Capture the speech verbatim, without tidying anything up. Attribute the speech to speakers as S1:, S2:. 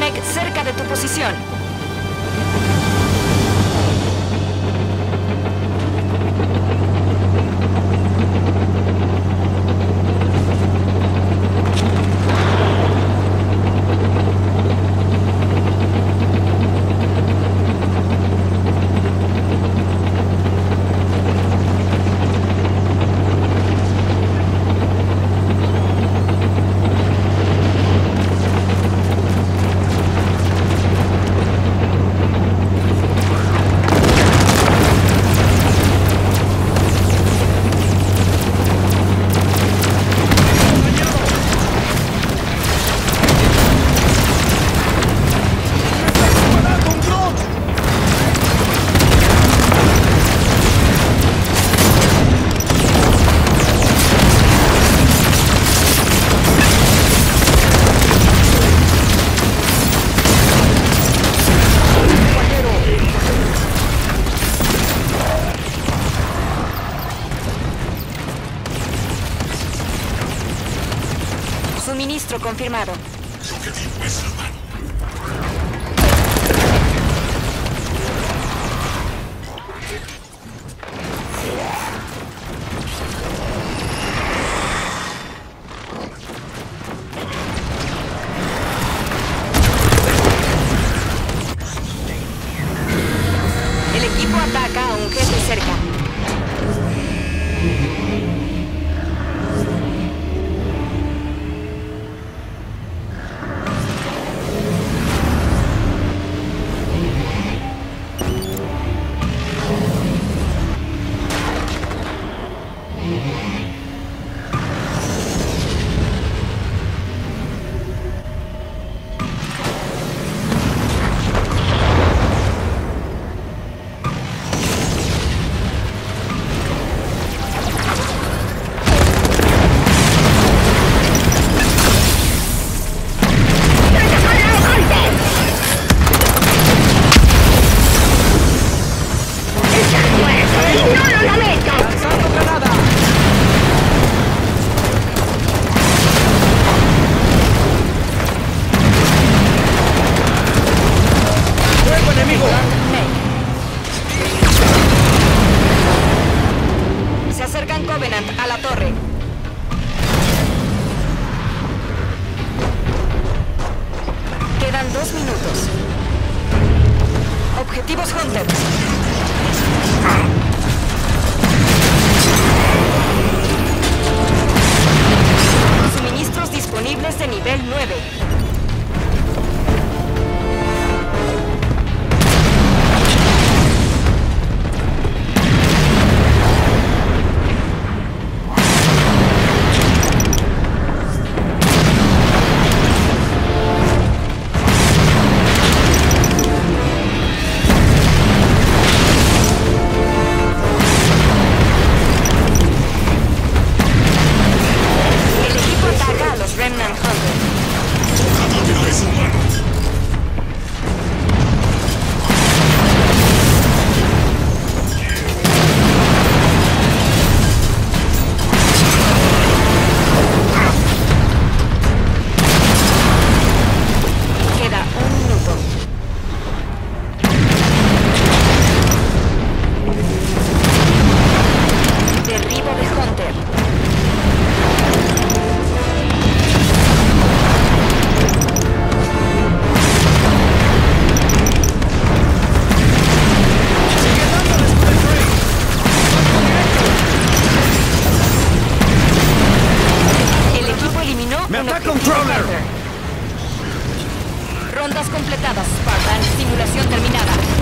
S1: Mech cerca de tu posición. Suministro confirmado.
S2: El objetivo es salvar.
S1: El equipo ataca a un jefe cerca. Se acercan Covenant a la torre. Quedan dos minutos. Objetivos Hunter. Suministros disponibles de nivel nueve. Remnant Hunter.
S2: No es humano.
S1: Queda un minuto. Derribo de Hunter. Rondas completadas, Spartan. Simulación terminada.